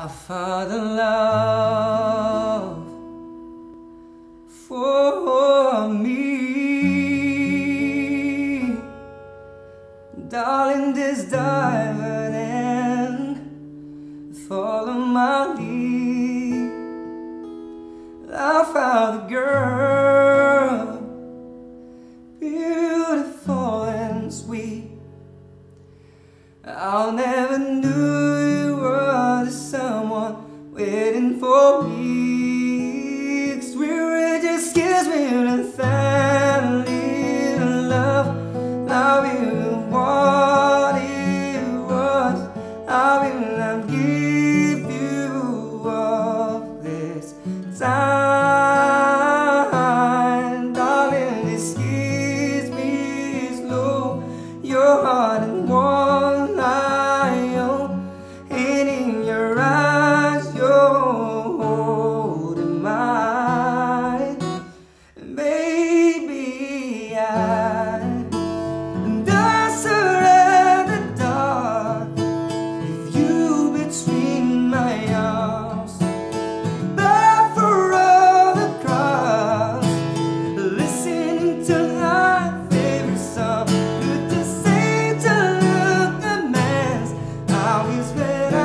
I found a love for me. Darling, this diver and follow my lead. I found a girl, beautiful and sweet. I'll never knew you were someone waiting for me. 'Cause we were just kids with a little love. Now we know what it was. I will not give you all this time. Darling, this gives me slow. Your heart and one I own, and in your eyes you're holding mine. Baby, I surrender the dark with you between my arms. Barefoot across, listening to my favorite song. Good to say, to look a mess. I always read